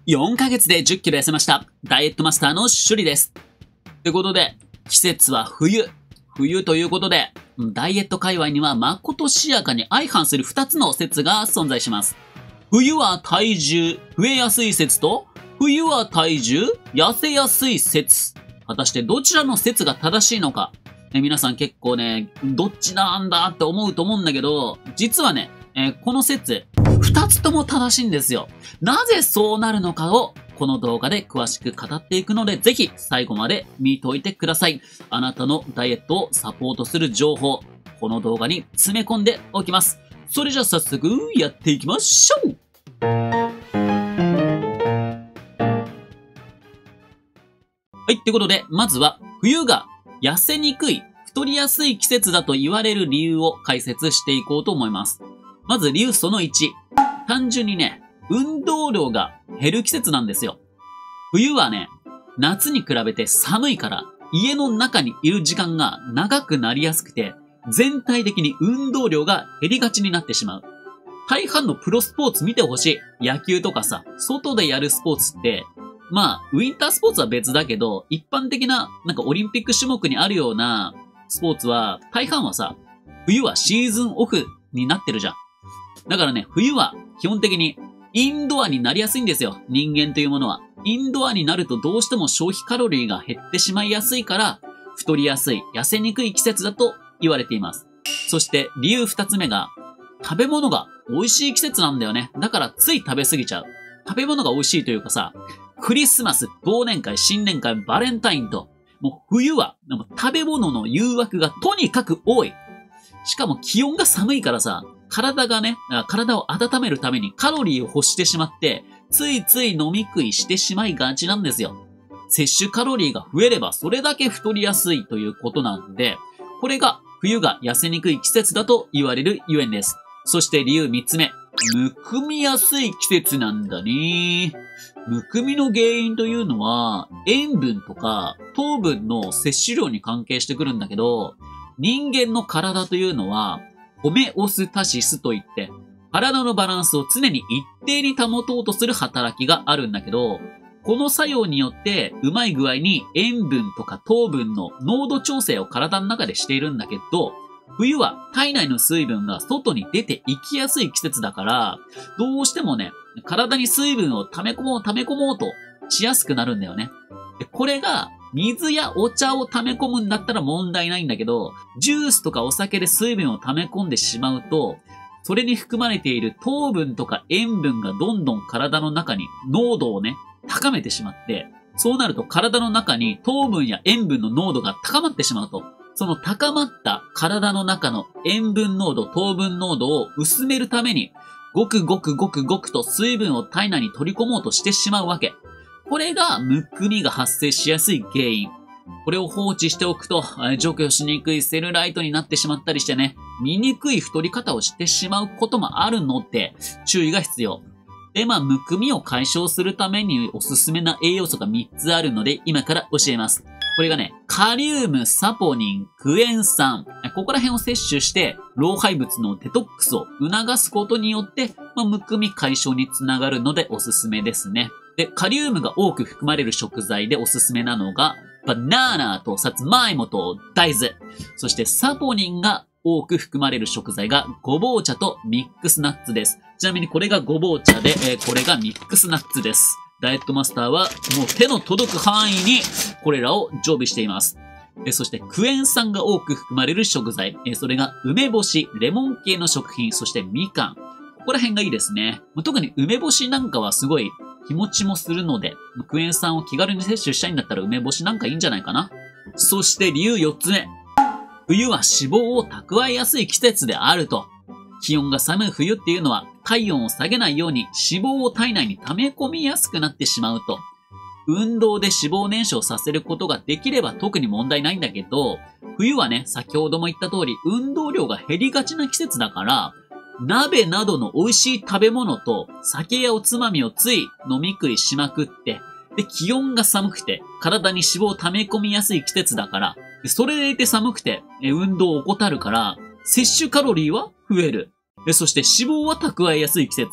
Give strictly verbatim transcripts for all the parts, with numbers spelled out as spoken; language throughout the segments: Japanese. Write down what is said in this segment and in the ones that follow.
よんかげつでじゅっキロ痩せました。ダイエットマスターのシュリです。ってことで、季節は冬。冬ということで、ダイエット界隈にはまことしやかに相反するふたつの説が存在します。冬は体重増えやすい説と、冬は体重痩せやすい説。果たしてどちらの説が正しいのか。え皆さん結構ね、どっちなんだって思うと思うんだけど、実はね、えー、この説、二つとも正しいんですよ。なぜそうなるのかを、この動画で詳しく語っていくので、ぜひ最後まで見といてください。あなたのダイエットをサポートする情報、この動画に詰め込んでおきます。それじゃあ早速やっていきましょう。はい、ってことで、まずは冬が痩せにくい、太りやすい季節だと言われる理由を解説していこうと思います。まず理由そのいち。単純にね、運動量が減る季節なんですよ。冬はね、夏に比べて寒いから家の中にいる時間が長くなりやすくて、全体的に運動量が減りがちになってしまう。大半のプロスポーツ見てほしい。野球とかさ、外でやるスポーツって、まあ、ウィンタースポーツは別だけど、一般的な、なんかオリンピック種目にあるようなスポーツは、大半はさ、冬はシーズンオフになってるじゃん。だからね、冬は基本的にインドアになりやすいんですよ。人間というものは。インドアになるとどうしても消費カロリーが減ってしまいやすいから、太りやすい、痩せにくい季節だと言われています。そして理由二つ目が、食べ物が美味しい季節なんだよね。だからつい食べ過ぎちゃう。食べ物が美味しいというかさ、クリスマス、忘年会、新年会、バレンタインと、もう冬は食べ物の誘惑がとにかく多い。しかも気温が寒いからさ、体がね、体を温めるためにカロリーを欲してしまって、ついつい飲み食いしてしまいがちなんですよ。摂取カロリーが増えればそれだけ太りやすいということなんで、これが冬が痩せにくい季節だと言われるゆえんです。そして理由三つ目。むくみやすい季節なんだね。むくみの原因というのは、塩分とか糖分の摂取量に関係してくるんだけど、人間の体というのは、ホメオスタシスといって、体のバランスを常に一定に保とうとする働きがあるんだけど、この作用によって、うまい具合に塩分とか糖分の濃度調整を体の中でしているんだけど、冬は体内の水分が外に出ていきやすい季節だから、どうしてもね、体に水分を溜め込もう溜め込もうとしやすくなるんだよね。でこれが、水やお茶を溜め込むんだったら問題ないんだけど、ジュースとかお酒で水分を溜め込んでしまうと、それに含まれている糖分とか塩分がどんどん体の中に濃度をね、高めてしまって、そうなると体の中に糖分や塩分の濃度が高まってしまうと、その高まった体の中の塩分濃度、糖分濃度を薄めるために、ごくごくごくごくと水分を体内に取り込もうとしてしまうわけ。これがむくみが発生しやすい原因。これを放置しておくと、除去しにくいセルライトになってしまったりしてね、醜い太り方をしてしまうこともあるので、注意が必要。で、まあ、むくみを解消するためにおすすめな栄養素がみっつあるので、今から教えます。これがね、カリウム、サポニン、クエン酸。ここら辺を摂取して、老廃物のデトックスを促すことによって、まあ、むくみ解消につながるのでおすすめですね。で、カリウムが多く含まれる食材でおすすめなのが、バナナとサツマイモと大豆。そしてサポニンが多く含まれる食材がごぼう茶とミックスナッツです。ちなみにこれがごぼう茶で、えー、これがミックスナッツです。ダイエットマスターはもう手の届く範囲にこれらを常備しています。えー、そしてクエン酸が多く含まれる食材。えー、それが梅干し、レモン系の食品、そしてみかん。ここら辺がいいですね。特に梅干しなんかはすごい日持ちもするので、クエン酸を気軽に摂取したいんだったら梅干しなんかいいんじゃないかな。そして理由よっつめ。冬は脂肪を蓄えやすい季節であると。気温が寒い冬っていうのは体温を下げないように脂肪を体内に溜め込みやすくなってしまうと。運動で脂肪燃焼させることができれば特に問題ないんだけど、冬はね、先ほども言った通り運動量が減りがちな季節だから、鍋などの美味しい食べ物と酒やおつまみをつい飲み食いしまくって、で、気温が寒くて体に脂肪を溜め込みやすい季節だから、それでいて寒くて運動を怠るから、摂取カロリーは増える。そして脂肪は蓄えやすい季節。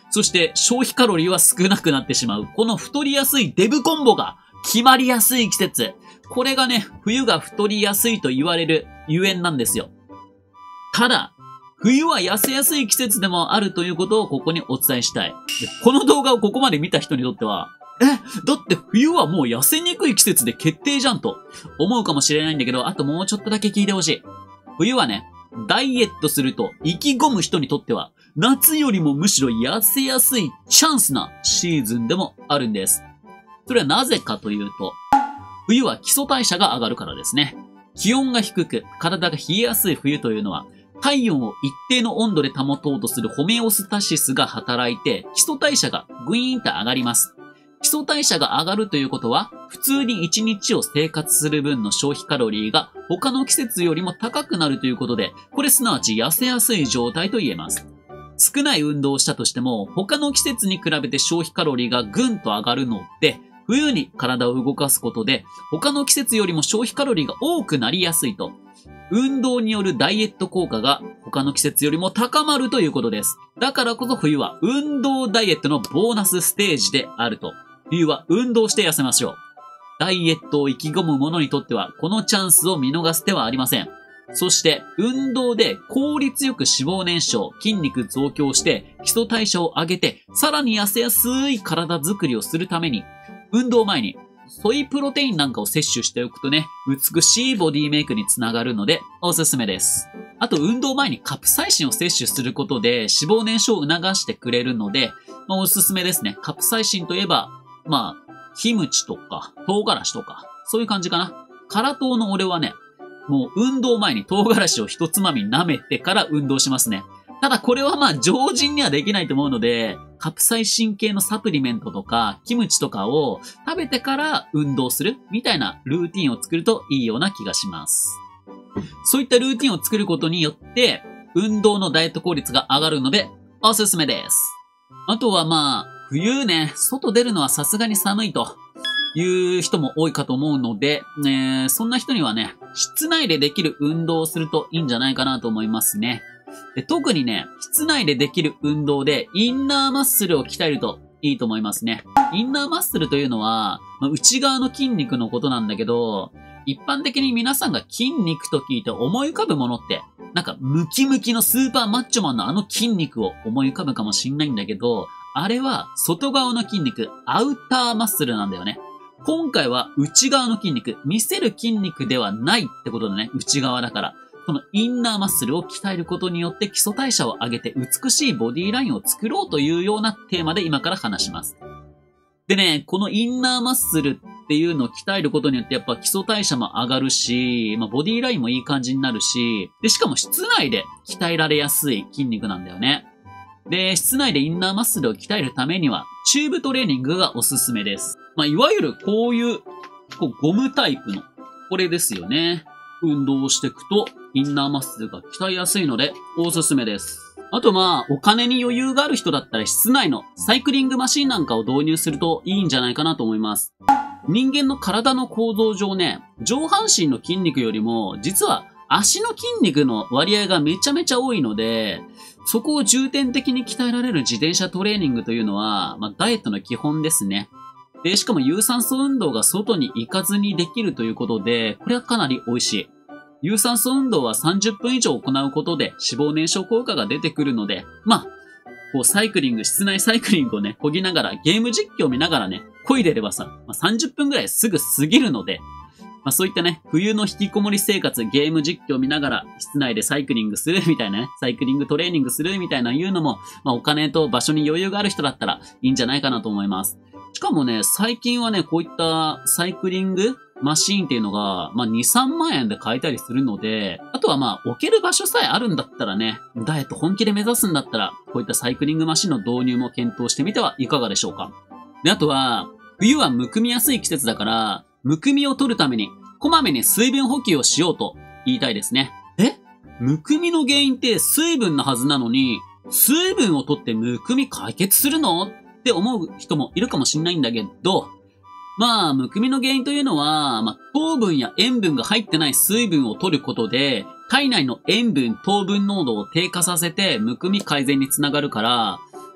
そして消費カロリーは少なくなってしまう。この太りやすいデブコンボが決まりやすい季節。これがね、冬が太りやすいと言われるゆえんなんですよ。ただ、冬は痩せやすい季節でもあるということをここにお伝えしたい。でこの動画をここまで見た人にとっては、え、だって冬はもう痩せにくい季節で決定じゃんと思うかもしれないんだけど、あともうちょっとだけ聞いてほしい。冬はね、ダイエットすると意気込む人にとっては、夏よりもむしろ痩せやすいチャンスなシーズンでもあるんです。それはなぜかというと、冬は基礎代謝が上がるからですね。気温が低く、体が冷えやすい冬というのは、体温を一定の温度で保とうとするホメオスタシスが働いて、基礎代謝がグイーンと上がります。基礎代謝が上がるということは、普通にいちにちを生活する分の消費カロリーが他の季節よりも高くなるということで、これすなわち痩せやすい状態と言えます。少ない運動をしたとしても、他の季節に比べて消費カロリーがぐんと上がるので、冬に体を動かすことで、他の季節よりも消費カロリーが多くなりやすいと、運動によるダイエット効果が他の季節よりも高まるということです。だからこそ冬は運動ダイエットのボーナスステージであると。冬は運動して痩せましょう。ダイエットを意気込む者にとっては、このチャンスを見逃す手はありません。そして、運動で効率よく脂肪燃焼、筋肉増強して、基礎代謝を上げて、さらに痩せやすい体作りをするために、運動前に、ソイプロテインなんかを摂取しておくとね、美しいボディメイクにつながるので、おすすめです。あと、運動前にカプサイシンを摂取することで、脂肪燃焼を促してくれるので、まあ、おすすめですね。カプサイシンといえば、まあ、キムチとか、唐辛子とか、そういう感じかな。辛党の俺はね、もう運動前に唐辛子を一つまみ舐めてから運動しますね。ただこれはまあ常人にはできないと思うので、カプサイシン系のサプリメントとか、キムチとかを食べてから運動するみたいなルーティンを作るといいような気がします。そういったルーティンを作ることによって、運動のダイエット効率が上がるので、おすすめです。あとはまあ、冬ね、外出るのはさすがに寒いという人も多いかと思うので、えー、そんな人にはね、室内でできる運動をするといいんじゃないかなと思いますね。で特にね、室内でできる運動でインナーマッスルを鍛えるといいと思いますね。インナーマッスルというのは、まあ、内側の筋肉のことなんだけど、一般的に皆さんが筋肉と聞いて思い浮かぶものって、なんかムキムキのスーパーマッチョマンのあの筋肉を思い浮かぶかもしんないんだけど、あれは外側の筋肉、アウターマッスルなんだよね。今回は内側の筋肉、見せる筋肉ではないってことだね。内側だから。このインナーマッスルを鍛えることによって基礎代謝を上げて美しいボディラインを作ろうというようなテーマで今から話します。でね、このインナーマッスルっていうのを鍛えることによってやっぱ基礎代謝も上がるし、まあ、ボディラインもいい感じになるし、で、しかも室内で鍛えられやすい筋肉なんだよね。で、室内でインナーマッスルを鍛えるためには、チューブトレーニングがおすすめです。まあ、いわゆるこういう、こうゴムタイプの、これですよね。運動をしていくと、インナーマッスルが鍛えやすいので、おすすめです。あとまあ、お金に余裕がある人だったら室内のサイクリングマシンなんかを導入するといいんじゃないかなと思います。人間の体の構造上ね、上半身の筋肉よりも、実は足の筋肉の割合がめちゃめちゃ多いので、そこを重点的に鍛えられる自転車トレーニングというのは、まあ、ダイエットの基本ですね。で、しかも有酸素運動が外に行かずにできるということで、これはかなり美味しい。有酸素運動はさんじゅっぷん以上行うことで脂肪燃焼効果が出てくるので、まあ、こうサイクリング、室内サイクリングをね、漕ぎながら、ゲーム実況を見ながらね、漕いでればさ、まあ、さんじゅっぷんぐらいすぐ過ぎるので、まあそういったね、冬の引きこもり生活、ゲーム実況を見ながら、室内でサイクリングするみたいなね、サイクリングトレーニングするみたいな言うのも、まあお金と場所に余裕がある人だったらいいんじゃないかなと思います。しかもね、最近はね、こういったサイクリングマシーンっていうのが、まあに、さんまんえんで買えたりするので、あとはまあ置ける場所さえあるんだったらね、ダイエット本気で目指すんだったら、こういったサイクリングマシンの導入も検討してみてはいかがでしょうか。で、あとは、冬はむくみやすい季節だから、むくみを取るために、こまめに水分補給をしようと言いたいですね。え？むくみの原因って水分のはずなのに、水分を取ってむくみ解決するの？って思う人もいるかもしれないんだけど、まあ、むくみの原因というのは、まあ、糖分や塩分が入ってない水分を取ることで、体内の塩分、糖分濃度を低下させて、むくみ改善につながるから、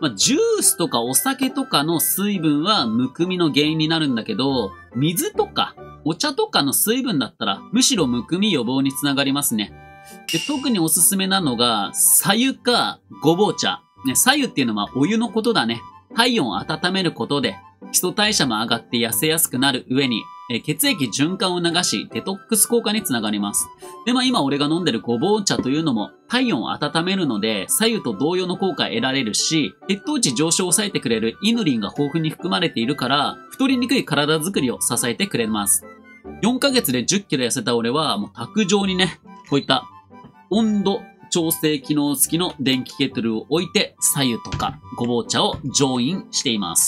まあ、ジュースとかお酒とかの水分はむくみの原因になるんだけど、水とかお茶とかの水分だったら、むしろむくみ予防につながりますね。で、特におすすめなのが、白湯かごぼう茶。ね、白湯っていうのはお湯のことだね。体温を温めることで、基礎代謝も上がって痩せやすくなる上に、え血液循環を促し、デトックス効果につながります。で、まあ今俺が飲んでるごぼう茶というのも体温を温めるので、白湯と同様の効果を得られるし、血糖値上昇を抑えてくれるイヌリンが豊富に含まれているから、太りにくい体づくりを支えてくれます。よんかげつでじゅっキロ痩せた俺は、もう卓上にね、こういった温度調整機能付きの電気ケトルを置いて、白湯とかごぼう茶を乗飲しています。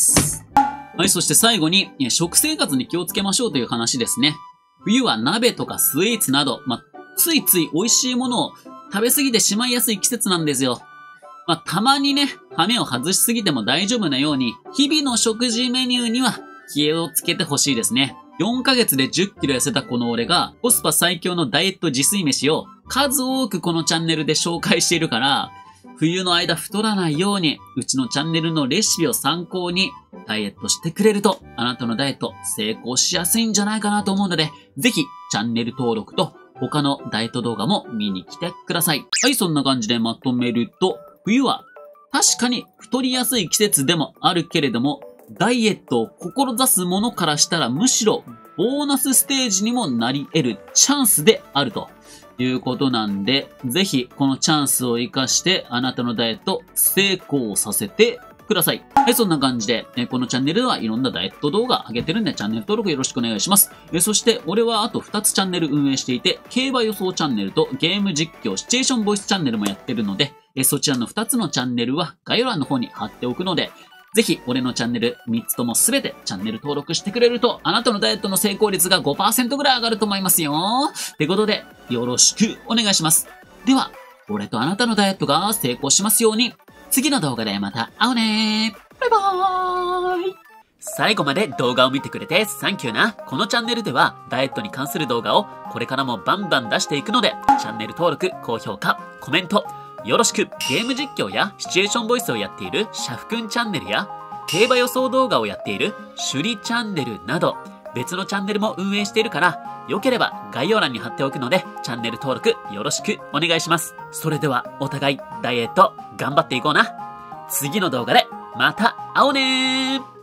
はい、そして最後に、食生活に気をつけましょうという話ですね。冬は鍋とかスイーツなど、まあ、ついつい美味しいものを食べ過ぎてしまいやすい季節なんですよ。まあ、たまにね、羽目を外しすぎても大丈夫なように、日々の食事メニューには気をつけてほしいですね。よんかげつでじゅっキロ痩せたこの俺が、コスパ最強のダイエット自炊飯を数多くこのチャンネルで紹介しているから、冬の間太らないように、うちのチャンネルのレシピを参考にダイエットしてくれると、あなたのダイエット成功しやすいんじゃないかなと思うので、ぜひチャンネル登録と他のダイエット動画も見に来てください。はい、そんな感じでまとめると、冬は確かに太りやすい季節でもあるけれども、ダイエットを志す者からしたらむしろボーナスステージにもなり得るチャンスであるということなんで、ぜひこのチャンスを活かしてあなたのダイエット成功させてください。はい、そんな感じで、このチャンネルではいろんなダイエット動画上げてるんでチャンネル登録よろしくお願いします。そして俺はあとふたつチャンネル運営していて、競馬予想チャンネルとゲーム実況シチュエーションボイスチャンネルもやってるので、そちらのふたつのチャンネルは概要欄の方に貼っておくので、ぜひ、俺のチャンネルみっつともすべてチャンネル登録してくれると、あなたのダイエットの成功率が ごパーセント ぐらい上がると思いますよ。ってことで、よろしくお願いします。では、俺とあなたのダイエットが成功しますように、次の動画でまた会おうねー。バイバーイ。最後まで動画を見てくれてサンキューな。このチャンネルでは、ダイエットに関する動画をこれからもバンバン出していくので、チャンネル登録、高評価、コメント、よろしく。ゲーム実況やシチュエーションボイスをやっているシャフくんチャンネルや競馬予想動画をやっているシュリチャンネルなど別のチャンネルも運営しているから、よければ概要欄に貼っておくのでチャンネル登録よろしくお願いします。それではお互いダイエット頑張っていこうな。次の動画でまた会おうねー。